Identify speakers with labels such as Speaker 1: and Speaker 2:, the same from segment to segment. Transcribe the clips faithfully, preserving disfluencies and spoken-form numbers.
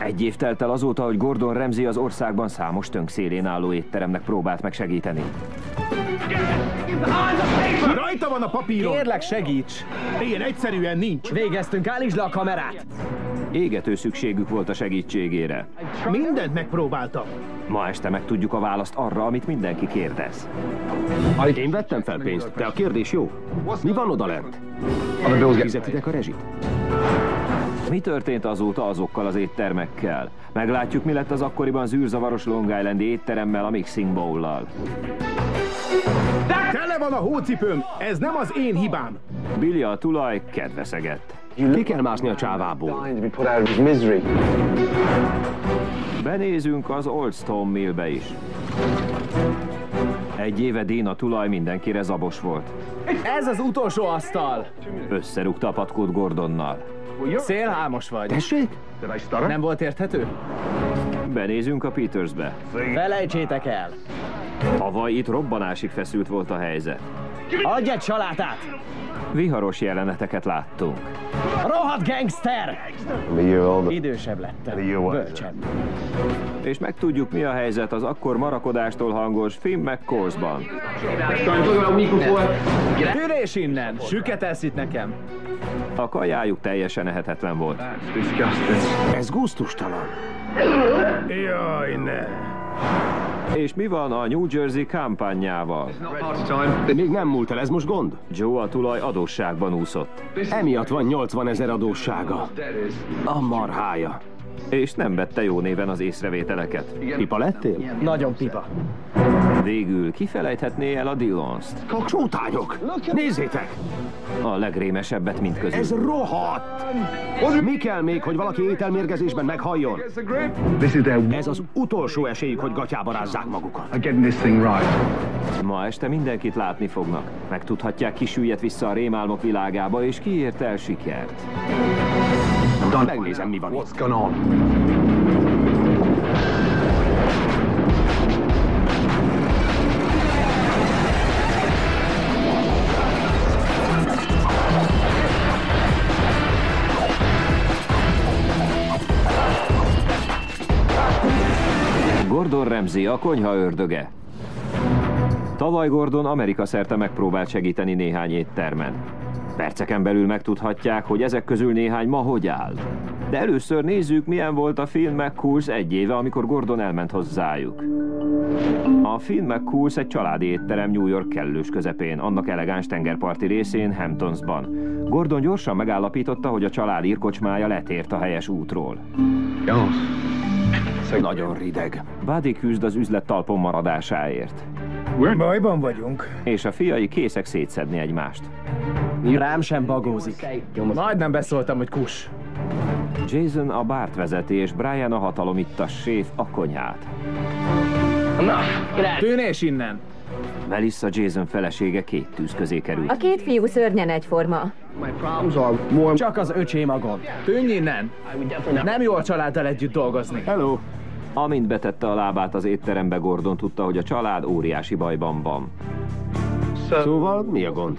Speaker 1: Egy év telt el azóta, hogy Gordon Ramsay az országban számos tönk szélén álló étteremnek próbált meg segíteni.
Speaker 2: Rajta van a papíron!
Speaker 3: Kérlek, segíts!
Speaker 2: Ilyen egyszerűen nincs.
Speaker 3: Végeztünk, állítsd le a kamerát!
Speaker 1: Égető szükségük volt a segítségére.
Speaker 2: Mindent megpróbáltam.
Speaker 1: Ma este megtudjuk a választ arra, amit mindenki kérdez.
Speaker 4: Én vettem fel pénzt, de a kérdés jó. Mi van odalent? Fizetitek a rezsit?
Speaker 1: Mi történt azóta azokkal az éttermekkel? Meglátjuk, mi lett az akkoriban zűrzavaros Long Islandi étteremmel, a Mixing Bowl-lal.
Speaker 2: Tele van a hócipőm! Ez nem az én hibám!
Speaker 1: Billy a tulaj kedveszegett.
Speaker 4: Ki kell mászni a csávából.
Speaker 1: Benézünk az Old Stone Millbe is. Egy éve Dean a tulaj mindenkire zabos volt.
Speaker 3: Ez az utolsó asztal!
Speaker 1: Összerúgta a patkót Gordonnal.
Speaker 3: Szélhámos vagy.
Speaker 4: Tessék?
Speaker 3: Nem volt érthető?
Speaker 1: Benézünk a Petersbe.
Speaker 3: Felejtsétek el!
Speaker 1: Tavaly itt robbanásig feszült volt a helyzet.
Speaker 3: Adj egy salátát!
Speaker 1: Viharos jeleneteket láttunk.
Speaker 3: Rohadt gangster! Idősebb lettem. Bölcsebb.
Speaker 1: És megtudjuk, mi a helyzet az akkor marakodástól hangos Finn McCorsban.
Speaker 3: Tűrés innen! Süket eszít nekem!
Speaker 1: A kajájuk teljesen ehetetlen volt.
Speaker 4: Ez gusztustalan.
Speaker 2: Jaj, ne!
Speaker 1: És mi van a New Jersey kampányával?
Speaker 4: Még nem múlt el, ez most gond?
Speaker 1: Joe a tulaj adósságban úszott.
Speaker 4: Emiatt van nyolcvanezer adóssága. A marhája.
Speaker 1: És nem vette jó néven az észrevételeket.
Speaker 4: Pipa lettél?
Speaker 3: Nagyon pipa.
Speaker 1: Végül kifelejthetné el a Dillons-t.
Speaker 4: Csótányok! Nézzétek!
Speaker 1: A legrémesebbet mindközül.
Speaker 4: Ez rohadt! Mi kell még, hogy valaki ételmérgezésben meghalljon? Ez az utolsó esélyük, hogy gatyába rázzák magukat.
Speaker 1: Ma este mindenkit látni fognak. Megtudhatják, ki süllyedt vissza a rémálmok világába, és ki ért el sikert.
Speaker 4: Megnézem, mi van itt.
Speaker 1: Gordon Ramsay, a konyha ördöge. Tavaly Gordon Amerika szerte megpróbált segíteni néhány éttermen. Perceken belül megtudhatják, hogy ezek közül néhány ma hogy áll. De először nézzük, milyen volt a Finn McCool's egy éve, amikor Gordon elment hozzájuk. A Finn McCool's egy családi étterem New York kellős közepén, annak elegáns tengerparti részén, Hamptonsban. Gordon gyorsan megállapította, hogy a család írkocsmája letért a helyes útról.
Speaker 4: Nagyon rideg.
Speaker 1: Buddy küzd az üzlet talpon maradásáért.
Speaker 2: Bajban vagyunk.
Speaker 1: És a fiai készek szétszedni egymást.
Speaker 3: Rám sem bagózik. Majdnem beszóltam, hogy kus.
Speaker 1: Jason a bárt vezeti, és Brian a hatalomittas séf a konyhát.
Speaker 3: Tűnés innen!
Speaker 1: Melissa, Jason felesége két tűz közé került.
Speaker 5: A két fiú szörnyen egyforma.
Speaker 3: Csak az öcsém a gond. Tűnj innen! Nem jó a családdal együtt dolgozni.
Speaker 4: Hello!
Speaker 1: Amint betette a lábát az étterembe, Gordon tudta, hogy a család óriási bajban van.
Speaker 4: Szóval mi a gond?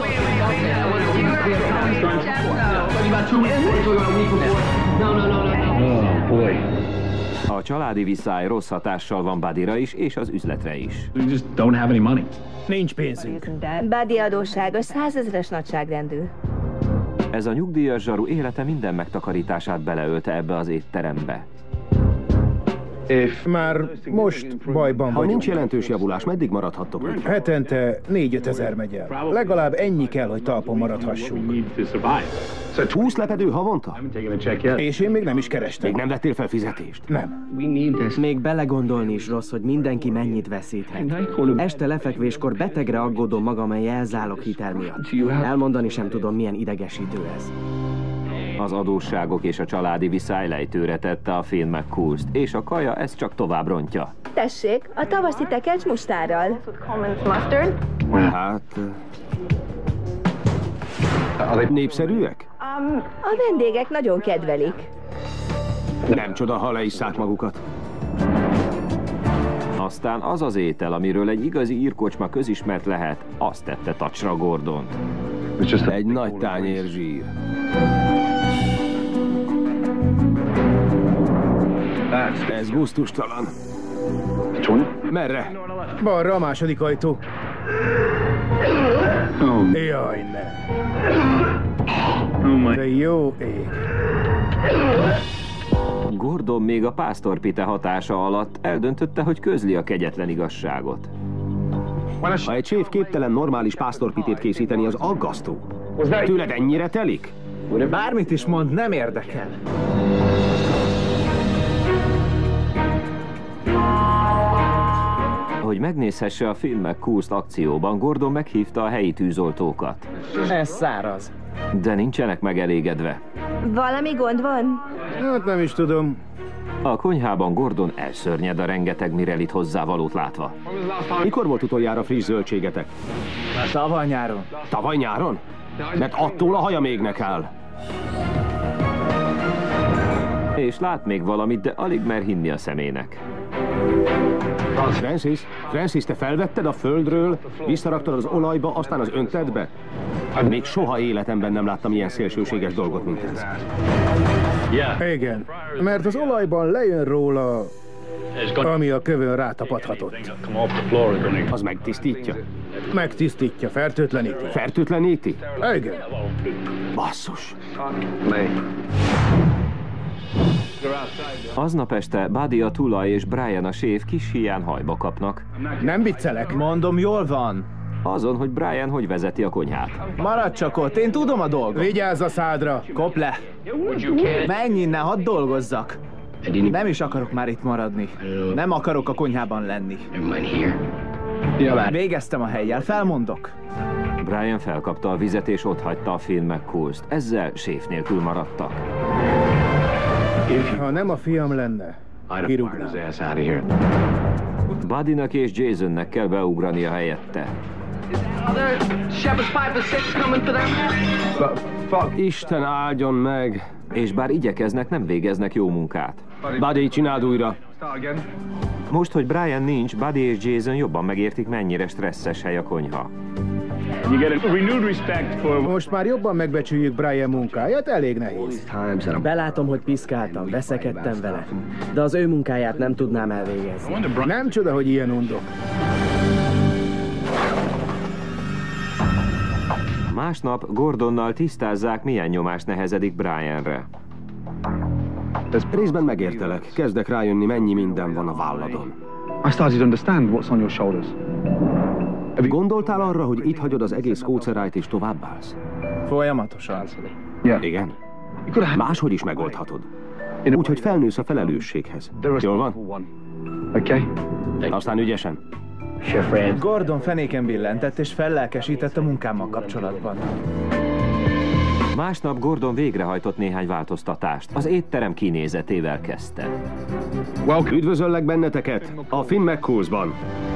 Speaker 1: A családi viszály rossz hatással van Buddyra is, és az üzletre is.
Speaker 2: Nincs pénzünk.
Speaker 5: Buddy adóssága százezres nagyságrendű.
Speaker 1: Ez a nyugdíjas zsaru élete minden megtakarítását beleölte ebbe az étterembe.
Speaker 2: Már most bajban
Speaker 4: Ha
Speaker 2: vagyunk.
Speaker 4: nincs jelentős javulás, meddig maradhattok?
Speaker 2: Hetente négy-öt ezer megy el. Legalább ennyi kell, hogy talpon maradhassunk.
Speaker 4: húsz lepedő havonta?
Speaker 2: És én még nem is kerestem.
Speaker 4: Még nem vettél fel fizetést?
Speaker 2: Nem.
Speaker 3: Még belegondolni is rossz, hogy mindenki mennyit veszíthet. Este lefekvéskor betegre aggódom magam a jelzálog hitel miatt. Elmondani sem tudom, milyen idegesítő ez.
Speaker 1: Az adósságok és a családi viszály lejtőre tette a Finn McCoolst, és a kaja ezt csak tovább rontja.
Speaker 5: Tessék, a tavaszi tekercs mustárral.
Speaker 4: Hát... Népszerűek?
Speaker 5: A vendégek nagyon kedvelik.
Speaker 4: Nem csoda, ha leisszák magukat.
Speaker 1: Aztán az az étel, amiről egy igazi írkocsma közismert lehet, azt tette tacsra Gordont.
Speaker 4: Egy nagy tányér zsír. Ez gusztustalan. Merre?
Speaker 2: Balra a második ajtó. Jaj, ne. De jó ég.
Speaker 1: Gordon még a pásztorpite hatása alatt eldöntötte, hogy közli a kegyetlen igazságot.
Speaker 4: Ha egy séf képtelen normális pásztorpitét készíteni, az aggasztó. Tőled ennyire telik?
Speaker 3: Bármit is mond, nem érdekel.
Speaker 1: Hogy megnézhesse a film McCool-t akcióban, Gordon meghívta a helyi tűzoltókat.
Speaker 3: Ez száraz.
Speaker 1: De nincsenek megelégedve.
Speaker 5: Valami gond van?
Speaker 2: Hát nem is tudom.
Speaker 1: A konyhában Gordon elszörnyed a rengeteg Mirelit hozzávalót látva.
Speaker 4: Mikor volt utoljára friss zöldségetek?
Speaker 3: Tavaly nyáron.
Speaker 4: Tavaly nyáron? Mert attól a haja még áll.
Speaker 1: És lát még valamit, de alig mer hinni a szemének.
Speaker 4: Francis, Francis, te felvetted a földről, visszaraktad az olajba, aztán az öntedbe? Még soha életemben nem láttam ilyen szélsőséges dolgot, mint ez.
Speaker 2: Igen, mert az olajban lejön róla, ami a kövön rátapadhatott.
Speaker 4: Az megtisztítja?
Speaker 2: Megtisztítja, fertőtleníti.
Speaker 4: Fertőtleníti?
Speaker 2: Igen.
Speaker 4: Basszus.
Speaker 1: Aznap este Buddy a tulaj és Brian a séf kis híján hajba kapnak.
Speaker 2: Nem viccelek.
Speaker 3: Mondom, jól van.
Speaker 1: Azon, hogy Brian hogy vezeti a konyhát.
Speaker 3: Maradj csak ott, én tudom a dolgot.
Speaker 2: Vigyázz a szádra.
Speaker 3: Kop le. Menj innen, hadd dolgozzak. Nem is akarok már itt maradni. Nem akarok a konyhában lenni. Végeztem a hellyel, felmondok.
Speaker 1: Brian felkapta a vizet és otthagyta a film McCool-t. Ezzel séf nélkül maradtak.
Speaker 2: Ha nem a fiam lenne, kirúgnám.
Speaker 1: Buddynak és Jasonnek kell beugrania helyette.
Speaker 4: Isten áldjon meg!
Speaker 1: És bár igyekeznek, nem végeznek jó munkát.
Speaker 4: Buddy, csináld újra!
Speaker 1: Most, hogy Brian nincs, Buddy és Jason jobban megértik, mennyire stresszes hely a konyha.
Speaker 2: Most már jobban megbecsüljük Brian munkáját, elég nehéz.
Speaker 3: Belátom, hogy piszkáltam, veszekedtem vele. De az ő munkáját nem tudnám elvégezni.
Speaker 2: Nem csoda, hogy ilyen undok.
Speaker 1: Másnap Gordonnal tisztázzák, milyen nyomás nehezedik Brianre.
Speaker 4: Részben megértelek. Kezdek rájönni, mennyi minden van a válladon.
Speaker 6: I started to understand what's on your shoulders.
Speaker 4: Gondoltál arra, hogy itt hagyod az egész kócerájt és továbbállsz?
Speaker 3: Folyamatosan.
Speaker 6: Yeah.
Speaker 4: Igen. Máshogy is megoldhatod. Úgyhogy felnősz a felelősséghez. Jól van?
Speaker 6: Okay.
Speaker 4: Aztán ügyesen.
Speaker 3: Gordon fenéken billentett és fellelkesített a munkámmal kapcsolatban.
Speaker 1: Másnap Gordon végrehajtott néhány változtatást. Az étterem kinézetével kezdte.
Speaker 4: Üdvözöllek benneteket a Finn McCool-ban.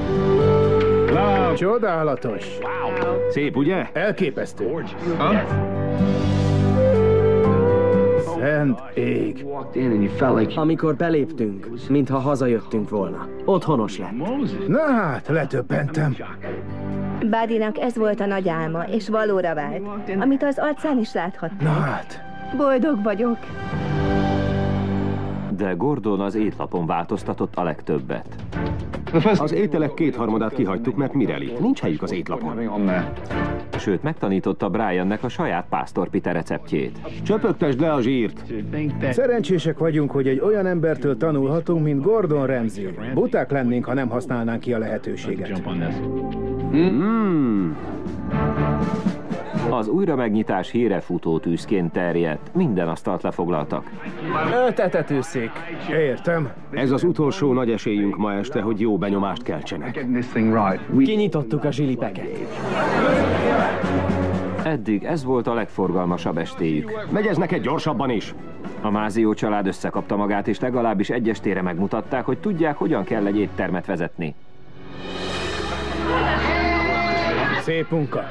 Speaker 2: Csodálatos.
Speaker 4: Szép, ugye?
Speaker 2: Elképesztő. Szent ég.
Speaker 3: Amikor beléptünk, mintha hazajöttünk volna. Otthonos lett.
Speaker 2: Na hát, letöbbentem.
Speaker 5: Buddynak ez volt a nagy álma, és valóra vált, amit az arcán is
Speaker 2: Na
Speaker 5: láthattam.
Speaker 2: hát.
Speaker 5: Boldog vagyok.
Speaker 1: De Gordon az étlapon változtatott a legtöbbet.
Speaker 4: Az ételek kétharmadát kihagytuk, mert Mireli. Nincs helyük az étlapon.
Speaker 1: Sőt, megtanította Briannek a saját pásztorpite receptjét.
Speaker 4: Csöpögtesd le a zsírt.
Speaker 2: Szerencsések vagyunk, hogy egy olyan embertől tanulhatunk, mint Gordon Ramsay. Buták lennénk, ha nem használnánk ki a lehetőséget.
Speaker 4: Mm.
Speaker 1: Az újra megnyitás híre futótűzként terjedt. Minden asztalt lefoglaltak.
Speaker 3: Öt etetőszék.
Speaker 2: Értem.
Speaker 4: Ez az utolsó nagy esélyünk ma este, hogy jó benyomást keltsenek.
Speaker 6: Getting this thing right.
Speaker 3: Kinyitottuk a zsilipeket.
Speaker 1: Eddig ez volt a legforgalmasabb estéjük.
Speaker 4: Megy ez neked gyorsabban is.
Speaker 1: A Mázió család összekapta magát, és legalábbis egy estére megmutatták, hogy tudják, hogyan kell egy éttermet vezetni.
Speaker 2: Szép munka.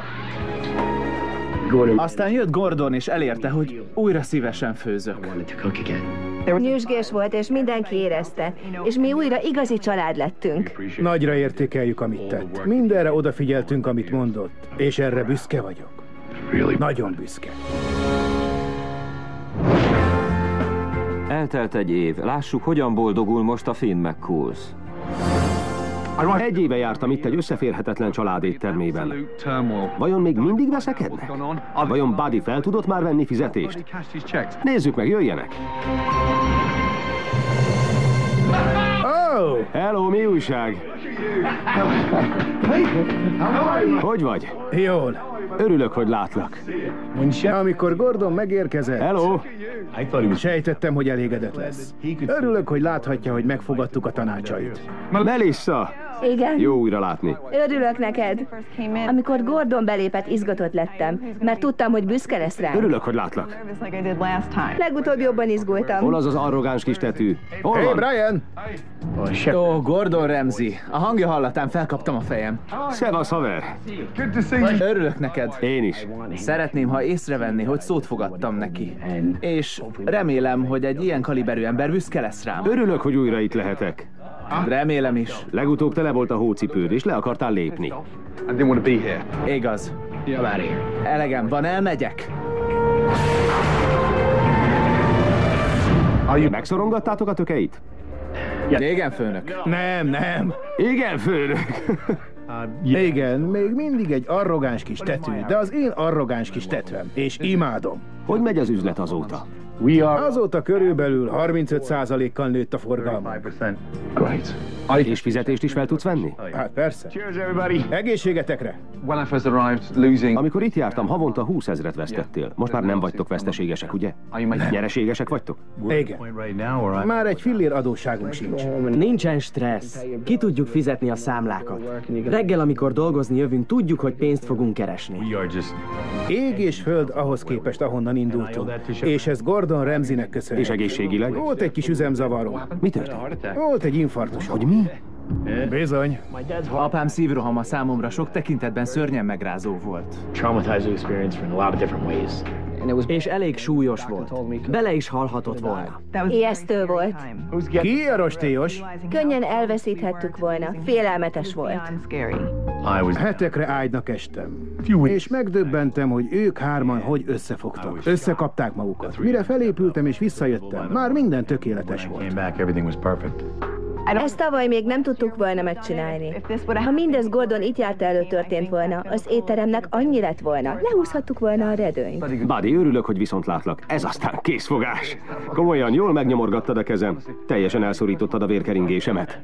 Speaker 3: Aztán jött Gordon, és elérte, hogy újra szívesen főzök.
Speaker 5: Nyüzsgés volt, és mindenki érezte, és mi újra igazi család lettünk.
Speaker 2: Nagyra értékeljük, amit tett. Mindenre odafigyeltünk, amit mondott. És erre büszke vagyok.
Speaker 1: Eltelt egy év, lássuk, hogyan boldogul most a Finn McCool.
Speaker 4: Egy éve jártam itt egy összeférhetetlen család éttermében. Vajon még mindig veszekednek? Vajon Buddy fel tudott már venni fizetést? Nézzük meg, jöjjenek!
Speaker 2: Oh!
Speaker 4: Hello, mi újság? Hogy vagy?
Speaker 2: Jól.
Speaker 4: Örülök, hogy látlak.
Speaker 2: Amikor Gordon megérkezett,
Speaker 4: Hello!
Speaker 2: sejtettem, hogy elégedett lesz. Örülök, hogy láthatja, hogy megfogadtuk a tanácsait.
Speaker 4: Melissa!
Speaker 5: Igen.
Speaker 4: Jó újra látni.
Speaker 5: Örülök neked. Amikor Gordon belépett, izgatott lettem, mert tudtam, hogy büszke lesz rám.
Speaker 4: Örülök, hogy látlak.
Speaker 5: Legutóbb jobban izgultam.
Speaker 4: Hol az az arrogáns kis tetű? Hol
Speaker 2: Hey,
Speaker 4: van?
Speaker 2: Brian!
Speaker 7: Ó, Gordon Ramsay. A hangja hallatán felkaptam a fejem.
Speaker 4: Szevasz, haver!
Speaker 7: Örülök neked.
Speaker 4: Én is.
Speaker 7: Szeretném, ha észrevenni, hogy szót fogadtam neki. És remélem, hogy egy ilyen kaliberű ember büszke lesz rám.
Speaker 4: Örülök, hogy újra itt lehetek.
Speaker 7: Remélem is.
Speaker 4: Legutóbb tele volt a hócipőd, és le akartál lépni.
Speaker 6: I didn't want to be here.
Speaker 7: Igaz. Elegem van, elmegyek.
Speaker 4: Megszorongattátok a tökeit?
Speaker 7: Igen, főnök.
Speaker 2: Nem, nem.
Speaker 4: Igen, főnök.
Speaker 2: Igen, még mindig egy arrogáns kis tetű, de az én arrogáns kis tetőm, és imádom.
Speaker 4: Hogy megy az üzlet azóta?
Speaker 2: Azóta körülbelül harmincöt százalékkal nőtt a forgalma.
Speaker 6: Great.
Speaker 4: És fizetést is fel tudsz venni?
Speaker 2: Hát persze. Egészségetekre!
Speaker 6: When I first arrived, losing...
Speaker 4: Amikor itt jártam, havonta húszezret vesztettél. Most már nem vagytok veszteségesek, ugye? Nyereségesek vagytok?
Speaker 2: Igen. Már egy fillér adósságunk sincs.
Speaker 3: Nincsen stressz. Ki tudjuk fizetni a számlákat. Reggel, amikor dolgozni jövünk, tudjuk, hogy pénzt fogunk keresni.
Speaker 2: Ég és föld ahhoz képest, ahonnan indultunk. És ez Gordon Ramsaynek köszönhető.
Speaker 4: És egészségileg?
Speaker 2: Volt egy kis üzemzavaró.
Speaker 4: Mi történt?
Speaker 2: Volt egy infarktus.
Speaker 4: Hogy mi?
Speaker 2: Bizony.
Speaker 7: Apám szívrohama számomra sok tekintetben szörnyen megrázó volt.
Speaker 3: És elég súlyos volt. Bele is halhatott volna.
Speaker 5: Ijesztő volt.
Speaker 2: Ki a rostélyos?
Speaker 5: Könnyen elveszíthettük volna. Félelmetes volt.
Speaker 2: Hetekre ágynak estem. És megdöbbentem, hogy ők hárman hogy összefogtak. Összekapták magukat. Mire felépültem és visszajöttem, már minden tökéletes volt.
Speaker 5: Ezt tavaly még nem tudtuk volna megcsinálni. Ha mindez Gordon itt járt elő történt volna, az étteremnek annyi lett volna. Lehúzhattuk volna a redőnyt.
Speaker 4: Buddy, örülök, hogy viszont látlak. Ez aztán készfogás. Komolyan, jól megnyomorgattad a kezem. Teljesen elszorítottad a vérkeringésemet.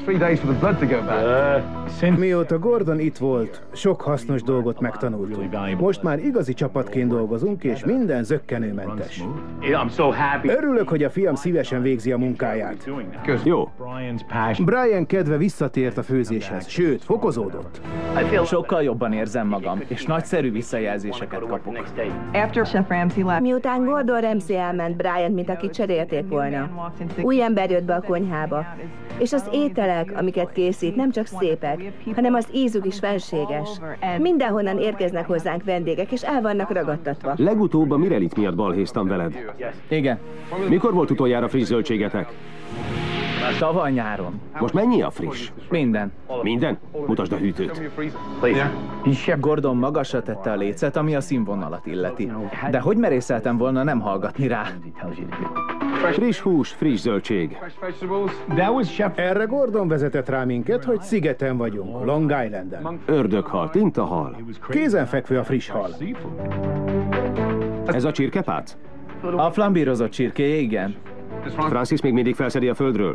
Speaker 2: Mióta Gordon itt volt, sok hasznos dolgot megtanultunk. Most már igazi csapatként dolgozunk, és minden zökkenőmentes. Örülök, hogy a fiam szívesen végzi a munkáját.
Speaker 4: Jó.
Speaker 2: Brian kedve visszatért a főzéshez, sőt, fokozódott.
Speaker 7: Sokkal jobban érzem magam, és nagyszerű visszajelzéseket kapok.
Speaker 5: Miután Gordon Ramsay elment, Brian, mint aki cserélték volna. Új ember jött be a konyhába. És az ételek, amiket készít, nem csak szépek, hanem az ízük is fenséges. Mindenhonnan érkeznek hozzánk vendégek, és el vannak ragadtatva.
Speaker 4: Legutóbb a Mirelit miatt balhéztam veled.
Speaker 7: Igen.
Speaker 4: Mikor volt utoljára friss zöldségetek?
Speaker 7: Tavaly nyáron.
Speaker 4: Most mennyi a friss?
Speaker 7: Minden.
Speaker 4: Minden? Mutasd a hűtőt.
Speaker 7: Gordon magasra tette a lécet, ami a színvonalat illeti. De hogy merészeltem volna nem hallgatni rá?
Speaker 4: Friss hús, friss zöldség.
Speaker 2: Erre Gordon vezetett rá minket, hogy szigeten vagyunk, Long Islanden.
Speaker 4: Ördöghal, tintahal.
Speaker 2: Kézenfekvő a friss hal.
Speaker 4: Ez a csirkepác?
Speaker 7: A flambírozott csirkéje, igen.
Speaker 4: Francis még mindig felszedi a földről.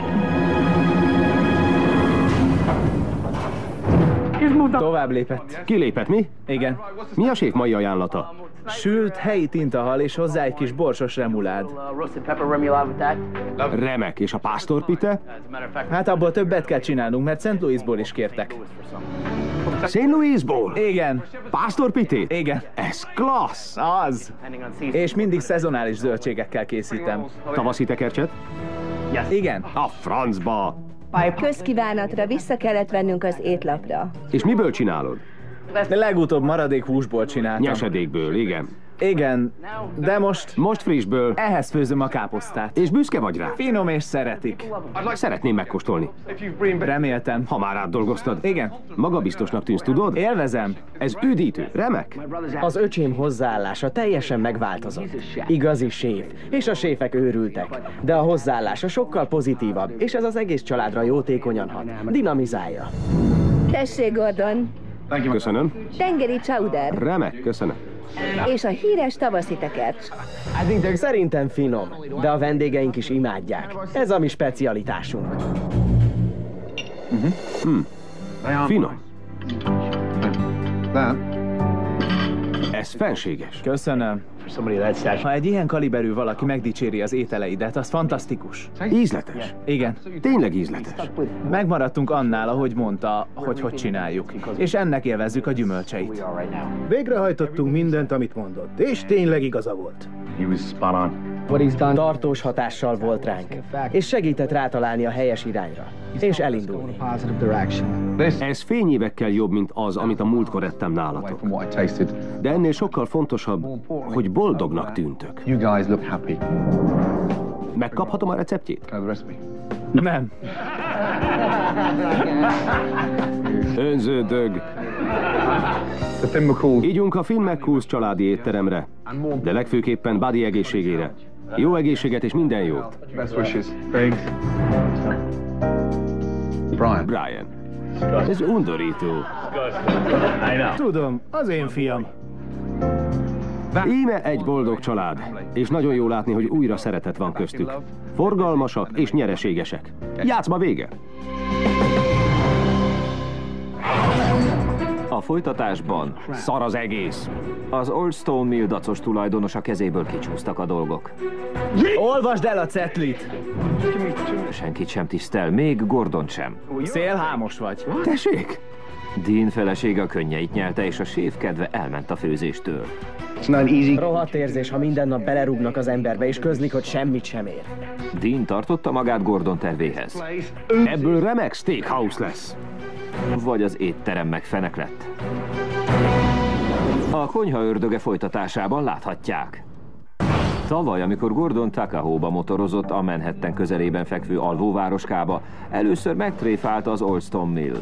Speaker 7: Tovább lépett.
Speaker 4: Kilépett, mi?
Speaker 7: Igen.
Speaker 4: Mi a séf mai ajánlata?
Speaker 7: Sült helyi tintahal és hozzá egy kis borsos remulád.
Speaker 4: Remek. És a pásztorpite?
Speaker 7: Hát abból többet kell csinálnunk, mert Saint Louisból is kértek.
Speaker 4: Saint Louisból?
Speaker 7: Igen.
Speaker 4: Pásztorpitét?
Speaker 7: Igen.
Speaker 4: Ez klassz!
Speaker 7: Az. És mindig szezonális zöldségekkel készítem.
Speaker 4: Tavaszi tekercset?
Speaker 7: Igen.
Speaker 4: A francba!
Speaker 5: Közkívánatra vissza kellett vennünk az étlapra.
Speaker 4: És miből csinálod?
Speaker 7: De legutóbb maradék húsból csináltam.
Speaker 4: Nyesedékből, igen.
Speaker 7: Igen, de most...
Speaker 4: Most frissből.
Speaker 7: Ehhez főzöm a káposztát.
Speaker 4: És büszke vagy rá?
Speaker 7: Finom és szeretik.
Speaker 4: Szeretném megkóstolni.
Speaker 7: Reméltem.
Speaker 4: Ha már átdolgoztad.
Speaker 7: Igen.
Speaker 4: Magabiztosnak tűnsz, tudod?
Speaker 7: Élvezem.
Speaker 4: Ez üdítő. Remek.
Speaker 3: Az öcsém hozzáállása teljesen megváltozott. Igazi séf, és a séfek őrültek. De a hozzáállása sokkal pozitívabb, és ez az egész családra jótékonyan hat. Dinamizálja.
Speaker 5: Tessék, Gordon.
Speaker 4: Köszönöm.
Speaker 5: Tengeri chowder.
Speaker 4: Remek, köszönöm.
Speaker 5: És a híres tavaszi tekercs.
Speaker 3: Szerintem finom, de a vendégeink is imádják. Ez a mi specialitásunk.
Speaker 4: Hmm. Finom. Ez fenséges.
Speaker 7: Köszönöm. Ha egy ilyen kaliberű valaki megdicséri az ételeidet, az fantasztikus.
Speaker 4: Ízletes.
Speaker 7: Igen.
Speaker 4: Tényleg ízletes.
Speaker 7: Megmaradtunk annál, ahogy mondta, hogy hogy csináljuk. És ennek élvezzük a gyümölcseit.
Speaker 2: Végrehajtottunk mindent, amit mondott, és tényleg igaza volt.
Speaker 3: Tartós hatással volt ránk, és segített rátalálni a helyes irányra, és elindulni.
Speaker 4: Ez fényévekkel jobb, mint az, amit a múltkor ettem nálatok. De ennél sokkal fontosabb, hogy boldognak tűntök. Megkaphatom a receptjét?
Speaker 7: Nem.
Speaker 4: Önző dög. Ígyunk a Finn McCool's családi étteremre, de legfőképpen Buddy egészségére. Jó egészséget és minden jót. Brian. Ez undorító.
Speaker 2: Tudom, az én fiam.
Speaker 4: Íme egy boldog család, és nagyon jó látni, hogy újra szeretet van köztük. Forgalmasak és nyereségesek. Játszma vége!
Speaker 1: A folytatásban
Speaker 4: Szar az egész.
Speaker 1: az Old Stone Mill dacos tulajdonosa kezéből kicsúsztak a dolgok.
Speaker 7: Olvasd el a cetlit!
Speaker 1: Senkit sem tisztel, még Gordon sem.
Speaker 7: Szélhámos vagy.
Speaker 4: Tessék!
Speaker 1: Dean felesége a könnyeit nyelte, és a séf kedve elment a főzéstől.
Speaker 3: Rohadt érzés, ha minden nap belerúgnak az emberbe, és közlik, hogy semmit sem ér.
Speaker 1: Dean tartotta magát Gordon tervéhez.
Speaker 4: Ebből remek steakhouse lesz.
Speaker 1: Vagy az étterem meg fenek lett. A konyha ördöge folytatásában láthatják. Tavaly, amikor Gordon Tuckahoe-ba motorozott a Manhattan közelében fekvő alvóvároskába, először megtréfálta az Old Stone Mill.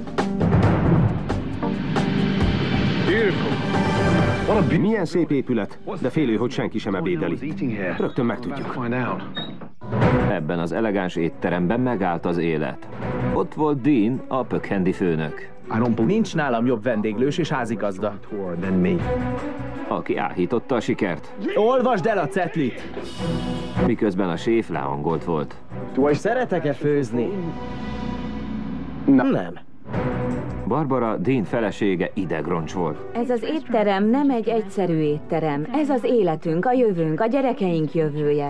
Speaker 4: Milyen szép épület, de félő, hogy senki sem ebédeli. Rögtön megtudjuk.
Speaker 1: Ebben az elegáns étteremben megállt az élet. Ott volt Dean, a Puckhandy főnök,
Speaker 7: Nincs nálam jobb vendéglős és házigazda.
Speaker 1: aki áhította a sikert,
Speaker 7: Olvasd el a cetlit!
Speaker 1: miközben a séf lehangolt volt.
Speaker 3: Szeretek-e főzni? Nem.
Speaker 1: Barbara, Dean felesége, idegroncs volt.
Speaker 5: Ez az étterem nem egy egyszerű étterem. Ez az életünk, a jövőnk, a gyerekeink jövője.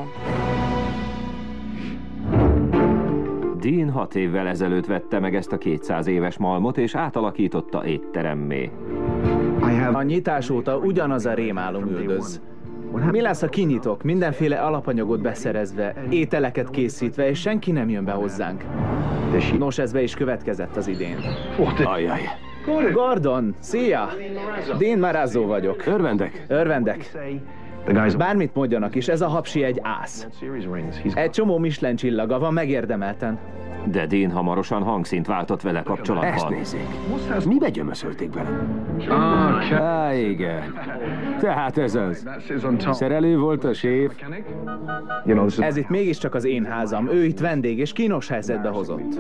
Speaker 1: Dean hat évvel ezelőtt vette meg ezt a kétszáz éves malmot, és átalakította étteremmé.
Speaker 7: A nyitás óta ugyanaz a rémálom üldöz. Mi lesz, ha kinyitok, mindenféle alapanyagot beszerezve, ételeket készítve, és senki nem jön be hozzánk? Nos, ez be is következett az idén.
Speaker 4: Ajjaj.
Speaker 7: Gordon, szia! Dean Marazzo vagyok.
Speaker 4: Örvendek.
Speaker 7: Örvendek. Bármit mondjanak is, ez a hapsi egy ász. Egy csomó Michelin csillaga van, megérdemelten.
Speaker 1: De Dean hamarosan hangszínt váltott vele
Speaker 4: Ezt
Speaker 1: kapcsolatban.
Speaker 4: nézzék. Mibe gyömöszölték bele? Á, igen. Tehát ez az. Szerelő volt a séf.
Speaker 7: Ez itt mégiscsak az én házam. Ő itt vendég, és kínos helyzetbe hozott.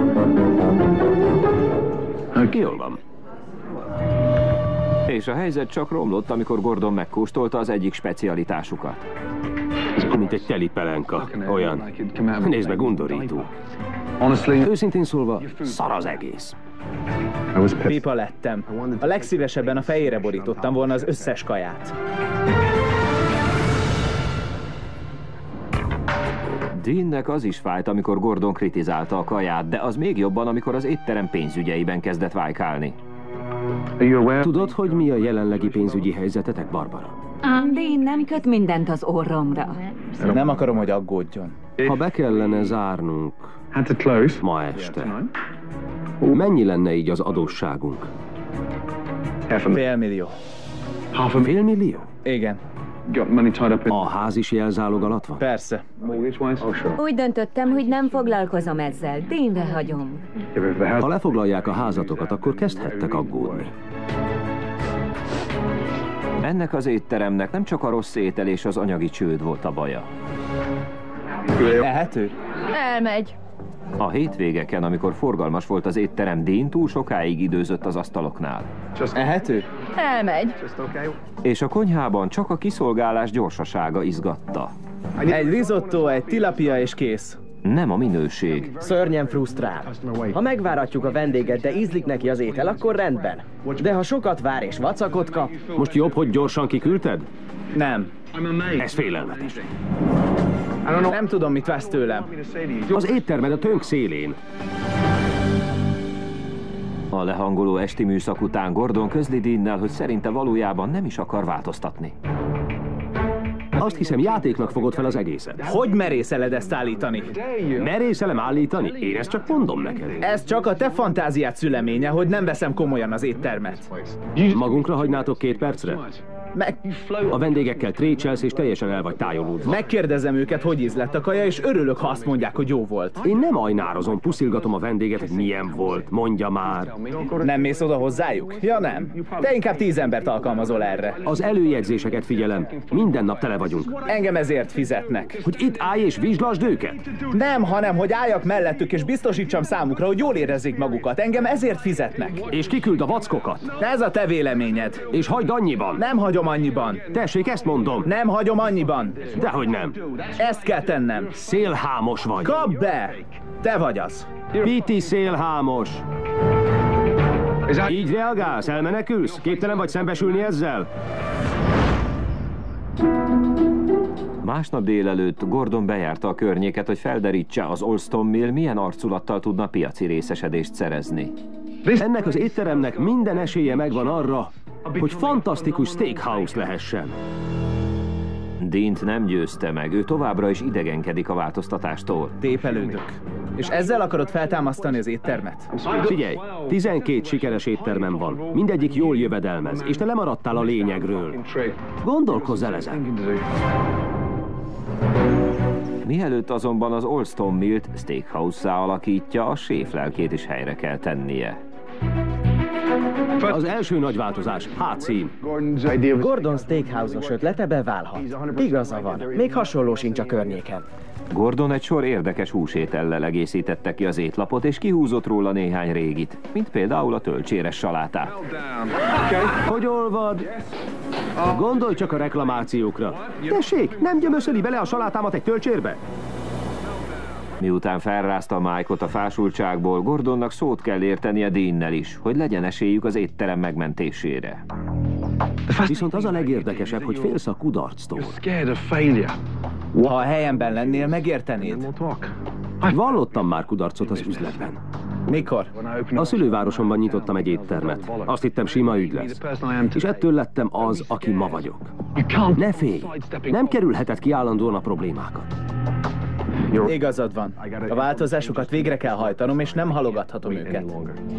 Speaker 4: Jól van.
Speaker 1: És a helyzet csak romlott, amikor Gordon megkóstolta az egyik specialitásukat.
Speaker 4: Mint egy teli pelenka. Olyan. Nézd meg, undorító. Őszintén szólva, szar az egész.
Speaker 7: Pipa lettem. A legszívesebben a fejére borítottam volna az összes kaját.
Speaker 1: Deannek az is fájt, amikor Gordon kritizálta a kaját, de az még jobban, amikor az étterem pénzügyeiben kezdett vájkálni.
Speaker 4: Tudod, hogy mi a jelenlegi pénzügyi helyzetetek, Barbara?
Speaker 5: Dean nem köt mindent az orromra.
Speaker 7: Nem akarom, hogy aggódjon.
Speaker 4: Ha be kellene zárnunk ma este, mennyi lenne így az adósságunk?
Speaker 7: Fél millió.
Speaker 4: Fél millió?
Speaker 7: Igen.
Speaker 4: A ház is jelzálog alatt van?
Speaker 7: Persze.
Speaker 8: Úgy döntöttem, hogy nem foglalkozom ezzel. Tényre hagyom.
Speaker 4: Ha lefoglalják a házatokat, akkor kezdhettek aggódni.
Speaker 1: Ennek az étteremnek nem csak a rossz étel és az anyagi csőd volt a baja.
Speaker 7: Ehető?
Speaker 8: Elmegy.
Speaker 1: A hétvégeken, amikor forgalmas volt az étterem, Dean túl sokáig időzött az asztaloknál.
Speaker 7: Ehető?
Speaker 8: Elmegy.
Speaker 1: És a konyhában csak a kiszolgálás gyorsasága izgatta.
Speaker 7: Egy risotto, egy tilapia és kész.
Speaker 1: Nem a minőség.
Speaker 3: Szörnyen frusztrál. Ha megváratjuk a vendéget, de ízlik neki az étel, akkor rendben. De ha sokat vár és vacakot kap...
Speaker 4: Most jobb, hogy gyorsan kiküldted?
Speaker 7: Nem.
Speaker 4: Ez félelmetes.
Speaker 7: Nem tudom, mit vesz tőlem.
Speaker 4: Az éttermed a tönk szélén.
Speaker 1: A lehangoló esti műszak után Gordon közli Deannel, hogy szerinte valójában nem is akar változtatni.
Speaker 4: Azt hiszem, játéknak fogod fel az egészet.
Speaker 7: Hogy merészeled ezt állítani?
Speaker 4: Merészelem állítani? Én ezt csak mondom neked.
Speaker 7: Ez csak a te fantáziát szüleménye, hogy nem veszem komolyan az éttermet.
Speaker 4: Magunkra hagynátok két percre?
Speaker 7: Meg...
Speaker 4: A vendégekkel trécselsz és teljesen el vagy tájolódva.
Speaker 7: Megkérdezem őket, hogy ízlett a kaja, és örülök, ha azt mondják, hogy jó volt.
Speaker 4: Én nem ajnározom, puszilgatom a vendéget, hogy milyen volt. Mondja már.
Speaker 7: Nem mész oda hozzájuk? Ja, nem. Te inkább tíz embert alkalmazol erre.
Speaker 4: Az előjegyzéseket figyelem. Minden nap tele vagyunk.
Speaker 7: Engem ezért fizetnek.
Speaker 4: Hogy itt állj és vizslasd őket?
Speaker 7: Nem, hanem hogy álljak mellettük és biztosítsam számukra, hogy jól érezzék magukat. Engem ezért fizetnek.
Speaker 4: És kiküld a vackokat.
Speaker 7: Ez a te véleményed.
Speaker 4: És hagyd annyiban.
Speaker 7: Nem hagyom annyiban.
Speaker 4: Tessék, ezt mondom.
Speaker 7: Nem hagyom annyiban.
Speaker 4: Dehogy nem.
Speaker 7: Ezt kell tennem.
Speaker 4: Szélhámos vagy.
Speaker 7: Kap be! Te vagy az.
Speaker 4: Piti szélhámos. Így reagálsz? Elmenekülsz? Képtelen vagy szembesülni ezzel?
Speaker 1: Másnap délelőtt Gordon bejárta a környéket, hogy felderítse, az Olston Mill milyen arculattal tudna piaci részesedést szerezni.
Speaker 4: Ennek az étteremnek minden esélye megvan arra, hogy fantasztikus steakhouse lehessen.
Speaker 1: Deant nem győzte meg, ő továbbra is idegenkedik a változtatástól.
Speaker 7: Tépelődök. És ezzel akarod feltámasztani az éttermet?
Speaker 4: Figyelj, tizenkét sikeres éttermem van, mindegyik jól jövedelmez, és te lemaradtál a lényegről. Gondolkozz el ezen.
Speaker 1: Mielőtt azonban az Olston Millt steakhouse-szá alakítja, a séf lelkét is helyre kell tennie.
Speaker 4: Az első nagy változás, hátszín.
Speaker 3: Gordon Steakhouse-os ötlete beválhat. Igaza van, még hasonló sincs a környéken.
Speaker 1: Gordon egy sor érdekes húsétellel egészítette ki az étlapot, és kihúzott róla néhány régit, mint például a tölcséres salátát.
Speaker 4: Hogy olvad? Gondolj csak a reklamációkra. Tessék, nem gyömöszöli bele a salátámat egy tölcsérbe?
Speaker 1: Miután felrázta Mike-ot a fásultságból, Gordonnak szót kell értenie Deannel is, hogy legyen esélyük az étterem megmentésére.
Speaker 4: Viszont az a legérdekesebb, hogy félsz a kudarctól.
Speaker 7: Ha a helyemben lennél, megértenéd.
Speaker 4: Vallottam már kudarcot az üzletben.
Speaker 7: Mikor?
Speaker 4: A szülővárosomban nyitottam egy éttermet. Azt hittem, sima ügy lesz. És ettől lettem az, aki ma vagyok. Ne félj! Nem kerülheted ki állandóan a problémákat.
Speaker 7: Igazad van. A változásokat végre kell hajtanom, és nem halogathatom őket.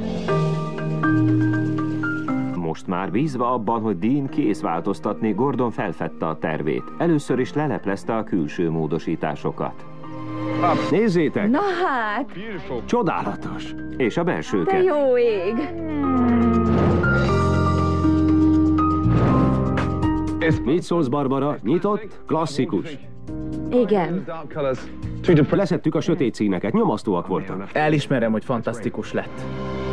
Speaker 1: Most már bízva abban, hogy Dean kész változtatni, Gordon felfedte a tervét. Először is leleplezte a külső módosításokat.
Speaker 4: Nézzétek!
Speaker 8: Na hát!
Speaker 4: Csodálatos!
Speaker 1: És a belsőket.
Speaker 8: De jó ég!
Speaker 4: Mit szólsz, Barbara? Nyitott? Klasszikus.
Speaker 8: Igen.
Speaker 4: Leszettük a sötét színeket, nyomasztóak voltak.
Speaker 7: Elismerem, hogy fantasztikus lett.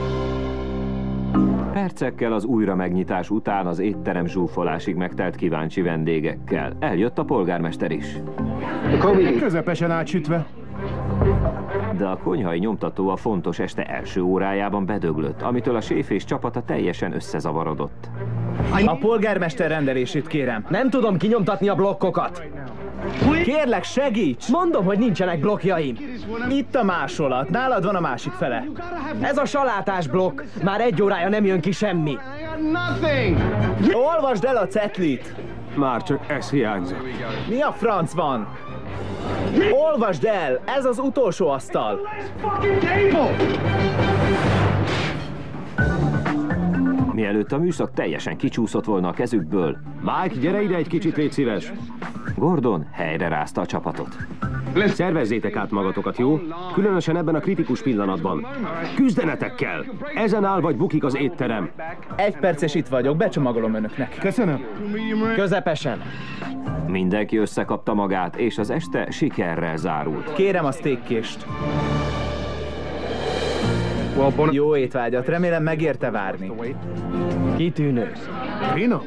Speaker 1: Percekkel az újra megnyitás után az étterem zsúfolásig megtelt kíváncsi vendégekkel. Eljött a polgármester is.
Speaker 2: Közepesen átsütve.
Speaker 1: De a konyhai nyomtató a fontos este első órájában bedöglött, amitől a séf és csapata teljesen összezavarodott.
Speaker 7: A polgármester rendelését kérem.
Speaker 3: Nem tudom kinyomtatni a blokkokat.
Speaker 7: Kérlek, segíts!
Speaker 3: Mondom, hogy nincsenek blokkjaim.
Speaker 7: Itt a másolat, nálad van a másik fele.
Speaker 3: Ez a salátás blokk. Már egy órája nem jön ki semmi.
Speaker 7: Olvasd el a cetlit!
Speaker 4: Már csak ez hiányzott.
Speaker 7: Mi a franc van? Olvasd el! Ez az utolsó asztal!
Speaker 1: mielőtt a műszak teljesen kicsúszott volna a kezükből.
Speaker 4: Mike, gyere ide egy kicsit, légy szíves.
Speaker 1: Gordon helyre rázta a csapatot.
Speaker 4: Szervezzétek át magatokat, jó? Különösen ebben a kritikus pillanatban. Küzdenetek kell! Ezen áll vagy bukik az étterem.
Speaker 7: Egy perces itt vagyok, becsomagolom önöknek.
Speaker 2: Köszönöm.
Speaker 3: Közepesen.
Speaker 1: Mindenki összekapta magát, és az este sikerrel zárult.
Speaker 7: Kérem a steakkést. Jó étvágyat, remélem megérte várni.
Speaker 3: Kitűnő.
Speaker 2: Finom.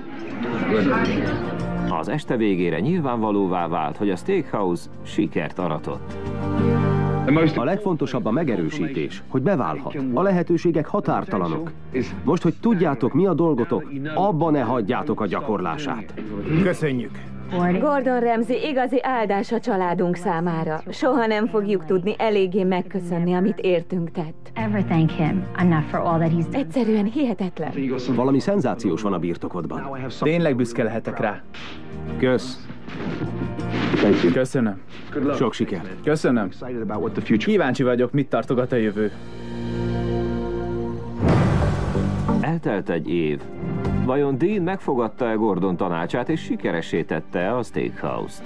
Speaker 1: Az este végére nyilvánvalóvá vált, hogy a Steakhouse sikert aratott.
Speaker 4: A legfontosabb a megerősítés, hogy beválhat. A lehetőségek határtalanok. Most, hogy tudjátok, mi a dolgotok, abba ne hagyjátok a gyakorlását.
Speaker 2: Köszönjük.
Speaker 8: Gordon Ramsay igazi áldás a családunk számára. Soha nem fogjuk tudni eléggé megköszönni, amit értünk tett. Egyszerűen hihetetlen.
Speaker 4: Valami szenzációs van a birtokodban.
Speaker 7: Tényleg büszke lehetek rá.
Speaker 4: Kösz.
Speaker 7: Köszönöm.
Speaker 4: Sok sikert.
Speaker 7: Köszönöm. Kíváncsi vagyok, mit tartogat a jövő.
Speaker 1: Eltelt egy év. Vajon Dean megfogadta-e Gordon tanácsát, és sikeressé tette a Steakhouse-t?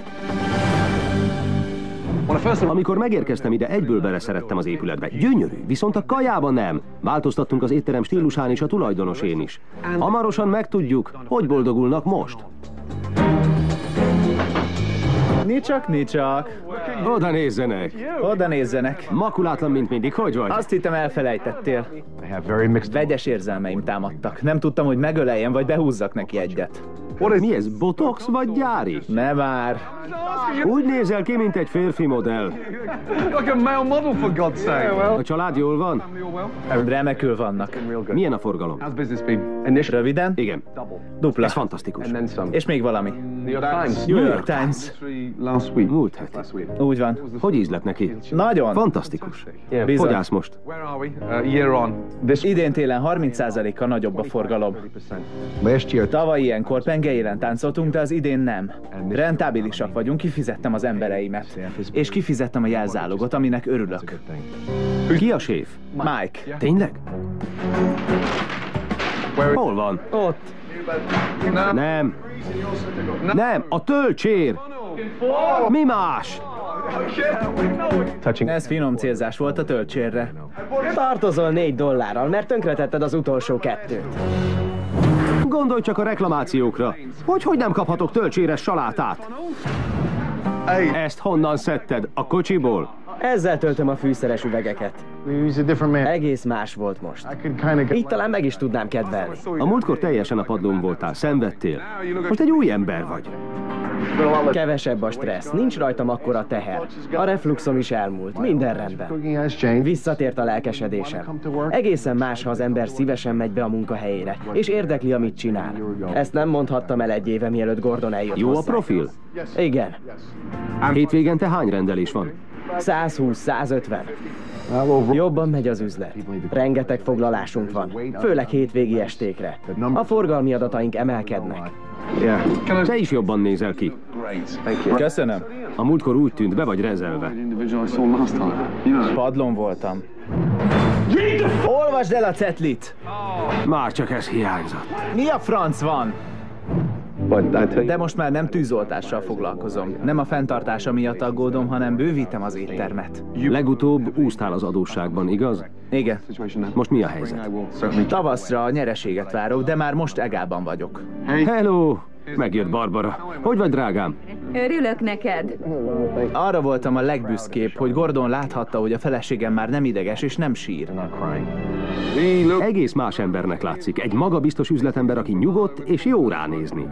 Speaker 4: Amikor megérkeztem ide, egyből beleszerettem az épületbe. Gyönyörű, viszont a kajában nem. Változtattunk az étterem stílusán és a tulajdonosén is. Hamarosan megtudjuk, hogy boldogulnak most.
Speaker 7: Nicsak, nicsak.
Speaker 4: Oda nézzenek.
Speaker 7: Oda nézzenek.
Speaker 4: Makulátlan, mint mindig. Hogy vagy?
Speaker 7: Azt hittem, elfelejtettél. Vegyes érzelmeim támadtak. Nem tudtam, hogy megöleljem, vagy behúzzak neki egyet.
Speaker 4: Mi ez, botox vagy gyári?
Speaker 7: Ne már.
Speaker 4: Úgy nézel ki, mint egy férfi modell. A család jól van?
Speaker 7: Remekül vannak.
Speaker 4: Milyen a forgalom?
Speaker 7: Röviden?
Speaker 4: Igen.
Speaker 7: Dupla.
Speaker 4: Ez fantasztikus.
Speaker 7: És még valami.
Speaker 4: New York Times. Múlt heti.
Speaker 7: Úgy van.
Speaker 4: Hogy ízlett neki?
Speaker 7: Nagyon.
Speaker 4: Fantasztikus.
Speaker 7: Bizony.
Speaker 4: Hogy állsz most?
Speaker 7: Idén télen harminc százalékkal nagyobb a forgalom. Tavaly ilyenkor pengejélen táncoltunk, de az idén nem. Rentábilisak vagyunk, kifizettem az embereimet. És kifizettem a jelzálogot, aminek örülök.
Speaker 4: Ki a séf?
Speaker 7: Mike.
Speaker 4: Tényleg? Hol van?
Speaker 7: Ott.
Speaker 4: Nem. Nem, a töltsér! Mi más?
Speaker 7: Ez finom célzás volt a töltsérre.
Speaker 3: Tartozol négy dollárral, mert tönkretetted az utolsó kettőt.
Speaker 4: Gondolj csak a reklamációkra. Hogy hogy nem kaphatok töltséres salátát? Ezt honnan szedted? A kocsiból?
Speaker 3: Ezzel töltöm a fűszeres üvegeket. Egész más volt most. Így talán meg is tudnám kedvelni.
Speaker 4: A múltkor teljesen a padlón voltál, szenvedtél. Most egy új ember vagy.
Speaker 3: Kevesebb a stressz, nincs rajtam akkora teher. A refluxom is elmúlt, minden rendben. Visszatért a lelkesedésem. Egészen más, ha az ember szívesen megy be a munkahelyére, és érdekli, amit csinál. Ezt nem mondhattam el egy éve, mielőtt Gordon eljött
Speaker 4: Jó a
Speaker 3: hozzá.
Speaker 4: profil?
Speaker 3: Igen.
Speaker 4: Hétvégente hány rendelés van?
Speaker 3: százhúsz százötven. Jobban megy az üzlet. Rengeteg foglalásunk van, főleg hétvégi estékre. A forgalmi adataink emelkednek.
Speaker 4: Te is jobban nézel ki.
Speaker 7: Köszönöm.
Speaker 4: A múltkor úgy tűnt, be vagy rezelve.
Speaker 7: Padlón voltam. Olvasd el a cetlit!
Speaker 4: Már csak ez hiányzott.
Speaker 7: Mi a franc van? De most már nem tűzoltással foglalkozom. Nem a fenntartása miatt aggódom, hanem bővítem az éttermet.
Speaker 4: Legutóbb úsztál az adósságban, igaz?
Speaker 7: Igen.
Speaker 4: Most mi a helyzet?
Speaker 7: Tavaszra a nyereséget várok, de már most egában vagyok.
Speaker 4: Hello! Megjött Barbara. Hogy vagy, drágám?
Speaker 8: Örülök neked.
Speaker 7: Arra voltam a legbüszkébb, hogy Gordon láthatta, hogy a feleségem már nem ideges és nem sír.
Speaker 4: Egész más embernek látszik. Egy magabiztos üzletember, aki nyugodt és jó ránézni.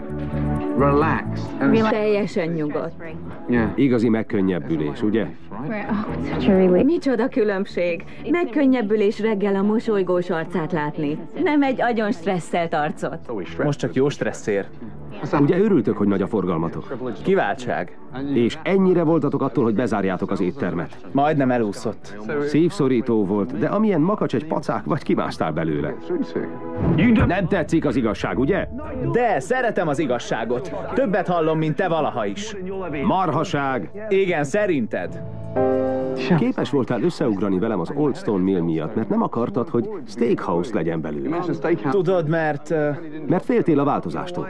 Speaker 8: Teljesen nyugodt.
Speaker 4: Igazi megkönnyebbülés, ugye?
Speaker 8: Micsoda különbség. Megkönnyebbülés reggel a mosolygós arcát látni. Nem egy agyon stresszelt arcot.
Speaker 7: Most csak jó stresszér.
Speaker 4: Ugye örültök, hogy nagy a forgalmatok?
Speaker 7: Kiváltság.
Speaker 4: És ennyire voltatok attól, hogy bezárjátok az éttermet?
Speaker 7: Majdnem elúszott.
Speaker 4: Szívszorító volt, de amilyen makacs egy pacák, vagy kimásztál belőle. Nem tetszik az igazság, ugye?
Speaker 7: De szeretem az igazságot. Többet hallom, mint te valaha is.
Speaker 4: Marhaság!
Speaker 7: Igen, szerinted?
Speaker 4: Képes voltál összeugrani velem az Old Stone Mill miatt, mert nem akartad, hogy steakhouse legyen belőle.
Speaker 7: Tudod, mert... Uh...
Speaker 4: Mert féltél a változástól.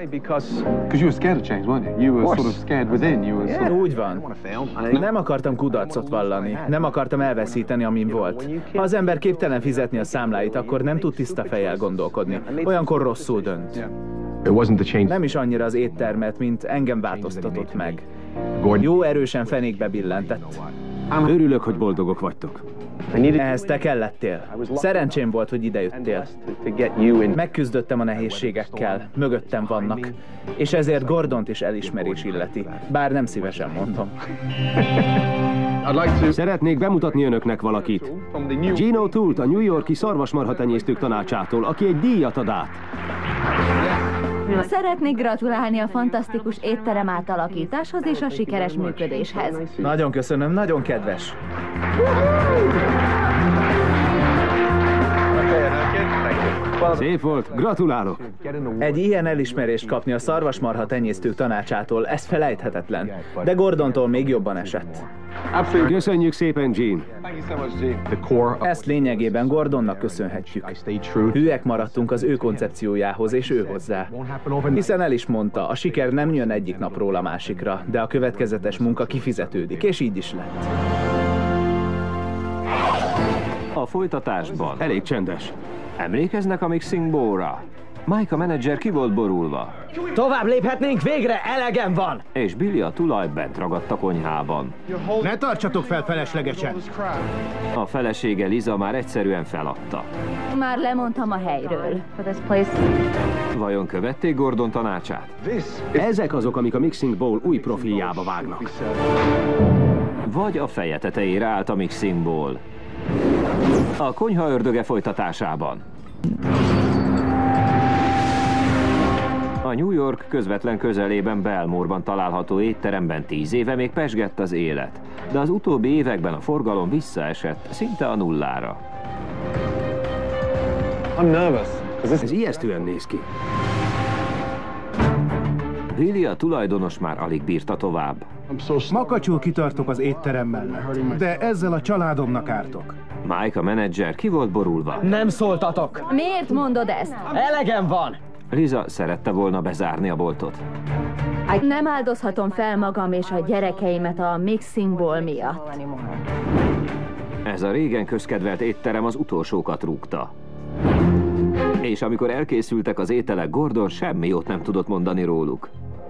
Speaker 7: Yeah, úgy van. Nem akartam kudarcot vallani. Nem akartam elveszíteni, amin volt. Ha az ember képtelen fizetni a számláit, akkor nem tud tiszta fejjel gondolkodni. Olyankor rosszul dönt. Nem is annyira az éttermet, mint engem változtatott meg. Jó erősen fenékbe billentett.
Speaker 4: Örülök, hogy boldogok vagytok.
Speaker 7: Ehhez te kellettél. Szerencsém volt, hogy idejöttél. Megküzdöttem a nehézségekkel, mögöttem vannak. És ezért Gordont is elismerés illeti. Bár nem szívesen mondom.
Speaker 4: Szeretnék bemutatni önöknek valakit. Gene O'Toole, a New York-i szarvasmarha tenyésztők tanácsától, aki egy díjat ad át.
Speaker 8: Szeretnék gratulálni a fantasztikus étterem átalakításhoz és a sikeres működéshez.
Speaker 7: Nagyon köszönöm, nagyon kedves.
Speaker 4: Szép volt, gratulálok!
Speaker 7: Egy ilyen elismerést kapni a szarvasmarha tenyésztők tanácsától, ez felejthetetlen. De Gordontól még jobban esett.
Speaker 4: Köszönjük szépen, Gene!
Speaker 7: Ezt lényegében Gordonnak köszönhetjük. Hűek maradtunk az ő koncepciójához és ő hozzá. Hiszen el is mondta, a siker nem jön egyik napról a másikra, de a következetes munka kifizetődik, és így is lett.
Speaker 1: A folytatásban
Speaker 4: elég csendes.
Speaker 1: Emlékeznek a Mixing Bowl-ra? Mike a menedzser ki volt borulva.
Speaker 3: Tovább léphetnénk, végre elegem van!
Speaker 1: És Billy a tulaj bent ragadt a konyhában.
Speaker 2: Ne tartsatok fel feleslegesen!
Speaker 1: A felesége Liza már egyszerűen feladta.
Speaker 8: Már lemondtam a helyről.
Speaker 1: Vajon követték Gordon tanácsát?
Speaker 4: Ezek azok, amik a Mixing Bowl új profiljába vágnak.
Speaker 1: Vagy a feje tetejére állt a Mixing Bowl. A konyha ördöge folytatásában. A New York közvetlen közelében Belmore-ban található étteremben tíz éve még pezsgett az élet, de az utóbbi években a forgalom visszaesett szinte a nullára.
Speaker 4: Ez ijesztően néz ki.
Speaker 1: Billy, a tulajdonos, már alig bírta tovább.
Speaker 2: Makacsul kitartok az étterem mellett, de ezzel a családomnak ártok.
Speaker 1: Mike, a menedzser, ki volt borulva.
Speaker 3: Nem szóltatok!
Speaker 8: Miért mondod ezt?
Speaker 3: Elegem van!
Speaker 1: Liza szerette volna bezárni a boltot.
Speaker 8: Nem áldozhatom fel magam és a gyerekeimet a Mixing Bowl miatt.
Speaker 1: Ez a régen közkedvelt étterem az utolsókat rúgta. És amikor elkészültek az ételek, Gordon semmi jót nem tudott mondani róluk.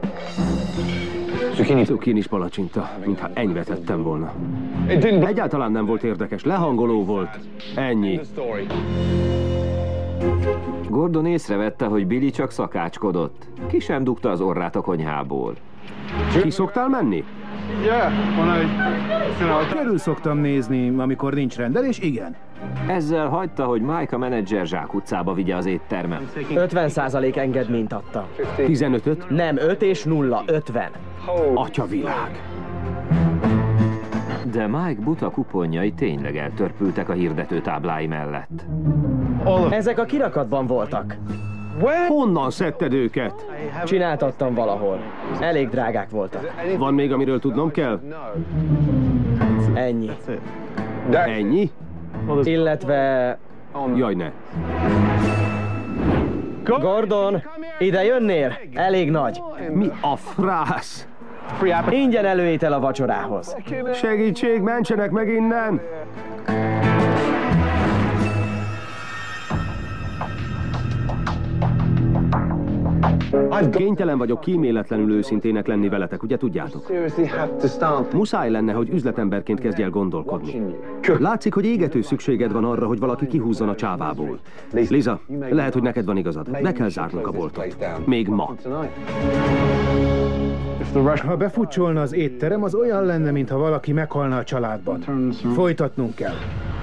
Speaker 4: Zucchinis palacsinta, mintha enyvet ettem volna. Egyáltalán nem volt érdekes, lehangoló volt. Ennyi.
Speaker 1: Gordon észrevette, hogy Billy csak szakácskodott. Ki sem dugta az orrát a konyhából.
Speaker 4: Ki szoktál menni?
Speaker 2: Körül szoktam nézni, amikor nincs rendelés, igen.
Speaker 1: Ezzel hagyta, hogy Mike, a menedzser, zsákutcába vigye az éttermet.
Speaker 3: ötven százalék engedményt adta.
Speaker 4: tizenötöt?
Speaker 3: Nem, öt és nulla, ötven.
Speaker 4: Atyavilág.
Speaker 1: De Mike buta kuponjai tényleg eltörpültek a hirdető táblái mellett.
Speaker 3: Ezek a kirakatban voltak.
Speaker 4: Honnan szedted őket?
Speaker 3: Csináltattam valahol. Elég drágák voltak.
Speaker 4: Van még, amiről tudnom kell?
Speaker 3: Ennyi.
Speaker 4: Ennyi?
Speaker 3: Illetve...
Speaker 4: Jaj, ne.
Speaker 3: Gordon, ide jönnél? Elég nagy.
Speaker 4: Mi a frász?
Speaker 3: Ingyen előétel a vacsorához.
Speaker 4: Segítség, mentsenek meg innen! Kénytelen vagyok kíméletlenül őszintének lenni veletek, ugye tudjátok? Muszáj lenne, hogy üzletemberként kezdj el gondolkodni. Látszik, hogy égető szükséged van arra, hogy valaki kihúzzon a csávából. Liza, lehet, hogy neked van igazad. Be kell zárnunk a boltot. Még ma.
Speaker 2: Ha befutcsolna az étterem, az olyan lenne, mintha valaki meghalna a családban. Folytatnunk kell.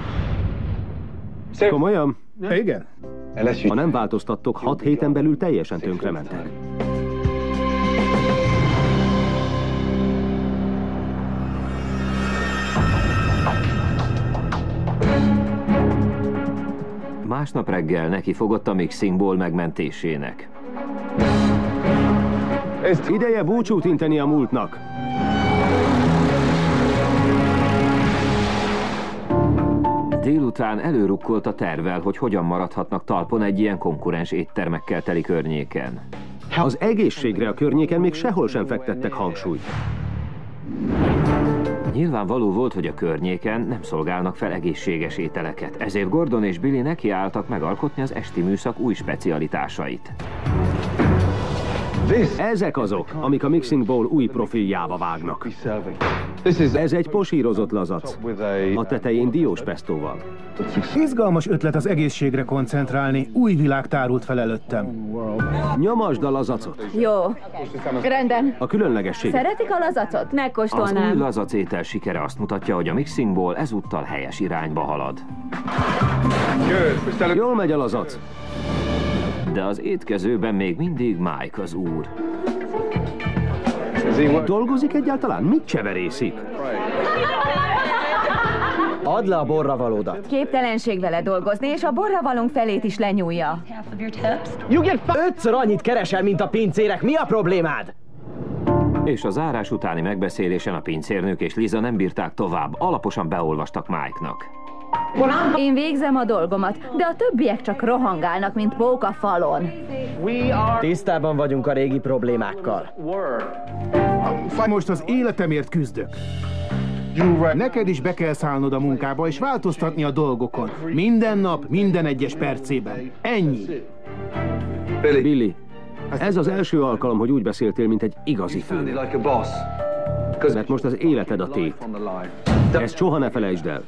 Speaker 4: Komolyan?
Speaker 2: Igen.
Speaker 4: Ha nem változtattok, hat héten belül teljesen tönkrementek.
Speaker 1: Másnap reggel neki fogott a Mixing Bowl megmentésének.
Speaker 4: Ideje búcsút inteni a múltnak.
Speaker 1: Délután előrukkolt a tervvel, hogy hogyan maradhatnak talpon egy ilyen konkurens éttermekkel teli környéken.
Speaker 4: Az egészségre a környéken még sehol sem fektettek hangsúlyt.
Speaker 1: Nyilvánvaló volt, hogy a környéken nem szolgálnak fel egészséges ételeket, ezért Gordon és Billy nekiálltak megalkotni az esti műszak új specialitásait.
Speaker 4: Ezek azok, amik a Mixing Bowl új profiljába vágnak. Ez egy posírozott lazac, a tetején diós pestóval.
Speaker 2: Izgalmas ötlet az egészségre koncentrálni, új világ tárult fel előttem.
Speaker 4: Nyomasd a lazacot.
Speaker 8: Jó. Rendben.
Speaker 4: A különlegesség.
Speaker 8: Szeretik a lazacot?
Speaker 1: Az
Speaker 8: Megkóstolnám.
Speaker 1: új lazac étel sikere azt mutatja, hogy a Mixing Bowl ezúttal helyes irányba halad.
Speaker 4: Jól megy a lazac.
Speaker 1: De az étkezőben még mindig Mike az úr.
Speaker 4: Dolgozik egyáltalán? Mit cseverészik?
Speaker 3: Add le a borravalódat.
Speaker 8: Képtelenség vele dolgozni, és a borravalónk felét is lenyúlja.
Speaker 3: Ötször annyit keresel, mint a pincérek. Mi a problémád?
Speaker 1: És a zárás utáni megbeszélésen a pincérnők és Liza nem bírták tovább, alaposan beolvastak Mike-nak.
Speaker 8: Én végzem a dolgomat, de a többiek csak rohangálnak, mint pók a falon.
Speaker 3: Tisztában vagyunk a régi problémákkal.
Speaker 2: Most az életemért küzdök. Neked is be kell szállnod a munkába és változtatni a dolgokon. Minden nap, minden egyes percében. Ennyi.
Speaker 4: Billy, ez az első alkalom, hogy úgy beszéltél, mint egy igazi főnök. Mert most az életed a tét. Ezt soha ne felejtsd el.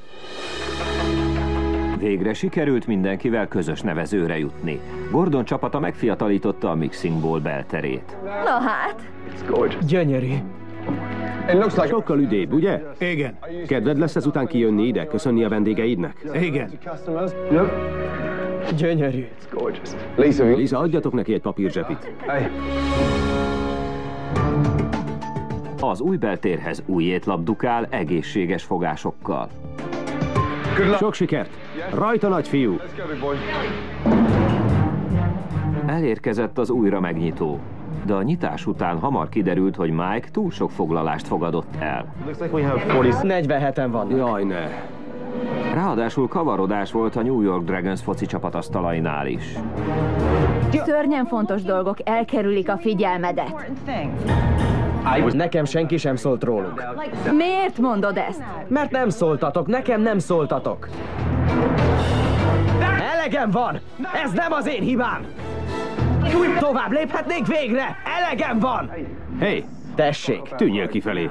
Speaker 1: Végre sikerült mindenkivel közös nevezőre jutni. Gordon csapata megfiatalította a Mixing Bowl belterét.
Speaker 8: Na hát.
Speaker 3: Gyönyörű.
Speaker 4: Sokkal üdébb, ugye?
Speaker 2: Igen.
Speaker 4: Kedved lesz ezután kijönni ide, köszönni a vendégeidnek?
Speaker 2: Igen.
Speaker 3: Gyönyörű.
Speaker 4: Lisa, adjatok neki egy papírzsepit.
Speaker 1: Az új beltérhez új étlap dukál egészséges fogásokkal.
Speaker 4: Sok sikert! Rajta, nagyfiú!
Speaker 1: Elérkezett az újra megnyitó, de a nyitás után hamar kiderült, hogy Mike túl sok foglalást fogadott el.
Speaker 3: negyvenheten vannak.
Speaker 4: Jaj, ne!
Speaker 1: Ráadásul kavarodás volt a New York Dragons foci csapat asztalainál is.
Speaker 8: Szörnyen fontos dolgok elkerülik a figyelmedet.
Speaker 3: Nekem senki sem szólt róluk.
Speaker 8: Miért mondod ezt?
Speaker 3: Mert nem szóltatok, nekem nem szóltatok. Elegem van! Ez nem az én hibám! Tovább léphetnénk végre! Elegem van!
Speaker 4: Hé, hey,
Speaker 3: tessék!
Speaker 4: Tűnjél kifelé!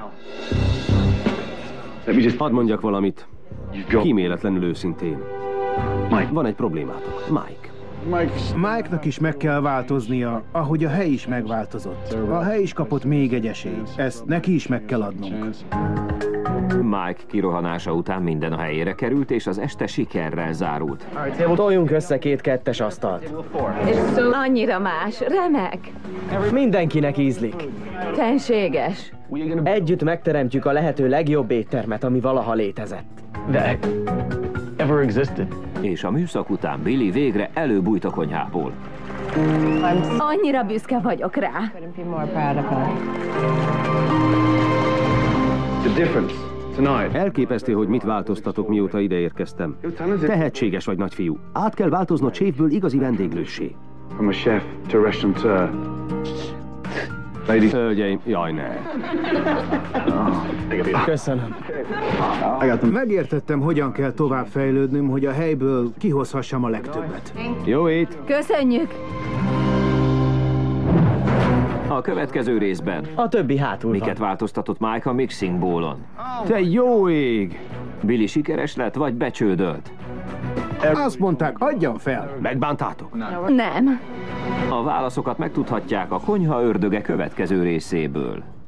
Speaker 4: Hadd mondjak valamit. Kíméletlenül őszintén. Van egy problémátok. Mike.
Speaker 2: Mike-nak is meg kell változnia, ahogy a hely is megváltozott. A hely is kapott még egy esélyt. Ezt neki is meg kell adnunk.
Speaker 1: Mike kirohanása után minden a helyére került, és az este sikerrel zárult.
Speaker 3: Toljunk össze két kettes asztalt.
Speaker 8: Annyira más, remek.
Speaker 3: Mindenkinek ízlik.
Speaker 8: Fenséges.
Speaker 3: Együtt megteremtjük a lehető legjobb éttermet, ami valaha létezett.
Speaker 1: És a műszak után Billy végre előbújt a konyhából.
Speaker 8: Annyira büszke vagyok rá.
Speaker 4: Elképesztő, hogy mit változtatok, mióta ide érkeztem. Tehetséges vagy, nagyfiú. Át kell változnod séfből igazi vendéglőssé. Hölgyeim, jaj ne.
Speaker 3: Köszönöm.
Speaker 2: Megértettem, hogyan kell tovább fejlődnöm, hogy a helyből kihozhassam a legtöbbet.
Speaker 4: Jó ét!
Speaker 8: Köszönjük!
Speaker 1: A következő részben
Speaker 3: A többi hátul van.
Speaker 1: miket változtatott Mike a Mixing Bowl-on?
Speaker 4: Te jó ég!
Speaker 1: Billy sikeres lett, vagy becsődölt?
Speaker 2: Azt mondták, adjam fel.
Speaker 4: Megbántátok?
Speaker 8: Nem.
Speaker 1: A válaszokat megtudhatják a Konyha ördöge következő részéből.